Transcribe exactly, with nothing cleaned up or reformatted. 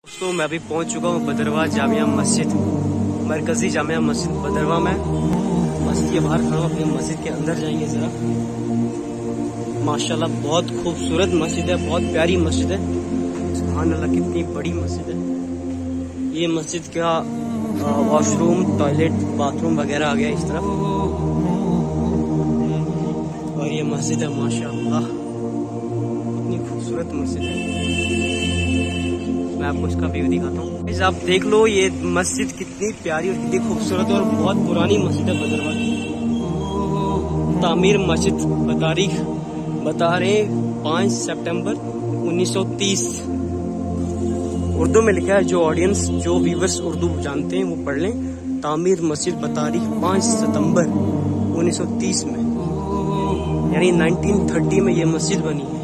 दोस्तों मैं अभी पहुंच चुका हूं बदरवा जामिया मस्जिद, मरकजी जामिया मस्जिद बदरवा में। मस्जिद के बाहर खड़ा हूं, अपनी मस्जिद के अंदर जाएंगे जरा। माशाल्लाह बहुत खूबसूरत मस्जिद है, बहुत प्यारी मस्जिद है। सुभान अल्लाह, कितनी बड़ी मस्जिद है। ये मस्जिद का वॉशरूम, टॉयलेट, बाथरूम वगैरह आ गया इस तरफ। और ये मस्जिद है, माशाल्लाह कितनी खूबसूरत मस्जिद है। मैं आपको इसका व्यू दिखाता हूँ। आप देख लो ये मस्जिद कितनी प्यारी और कितनी खूबसूरत है, और बहुत पुरानी मस्जिद है बदरवा की। तामीर मस्जिद बतारीख बता रहे पाँच सितंबर उन्नीस सौ तीस। उर्दू में लिखा है, जो ऑडियंस जो व्यूवर्स उर्दू जानते हैं वो पढ़ लें। तामीर मस्जिद बतारीख पाँच सितंबर उन्नीस सौ तीस में, यानी उन्नीस सौ तीस में ये मस्जिद बनी है।